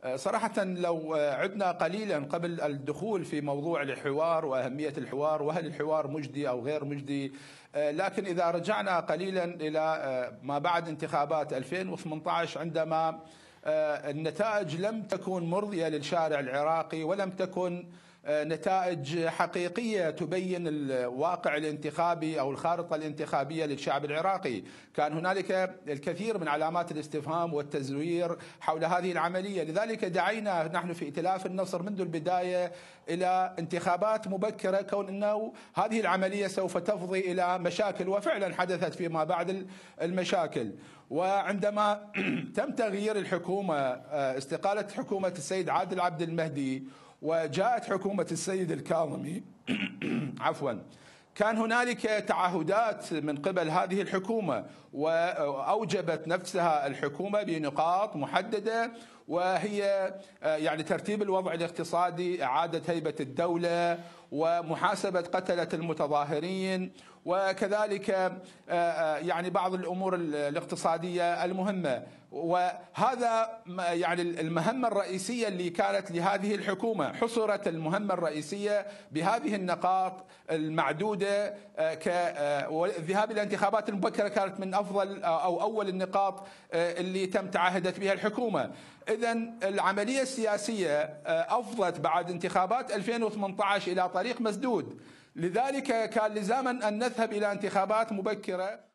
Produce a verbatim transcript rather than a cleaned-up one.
صراحة لو عدنا قليلا قبل الدخول في موضوع الحوار وأهمية الحوار وهل الحوار مجدي أو غير مجدي، لكن إذا رجعنا قليلا إلى ما بعد انتخابات ألفين وثمانية عشر عندما النتائج لم تكن مرضية للشارع العراقي ولم تكن نتائج حقيقية تبين الواقع الانتخابي أو الخارطة الانتخابية للشعب العراقي. كان هنالك الكثير من علامات الاستفهام والتزوير حول هذه العملية، لذلك دعينا نحن في ائتلاف النصر منذ البداية إلى انتخابات مبكرة، كون أنه هذه العملية سوف تفضي إلى مشاكل، وفعلا حدثت فيما بعد المشاكل. وعندما تم تغيير الحكومة، استقالة حكومة السيد عادل عبد المهدي وجاءت حكومة السيد الكاظمي عفوا، كان هنالك تعهدات من قبل هذه الحكومة، وأوجبت نفسها الحكومة بنقاط محددة، وهي يعني ترتيب الوضع الاقتصادي، إعادة هيبة الدولة، ومحاسبة قتلة المتظاهرين، وكذلك يعني بعض الأمور الاقتصادية المهمة. وهذا يعني المهمة الرئيسية اللي كانت لهذه الحكومة، حصرت المهمة الرئيسية بهذه النقاط المعدودة. كالذهاب إلى انتخابات المبكرة كانت من أفضل أو أول النقاط اللي تم تعهدت بها الحكومة. إذن العملية السياسية أفضت بعد انتخابات ألفين وثمانية عشر إلى طريق مسدود، لذلك كان لزاما أن نذهب إلى انتخابات مبكرة.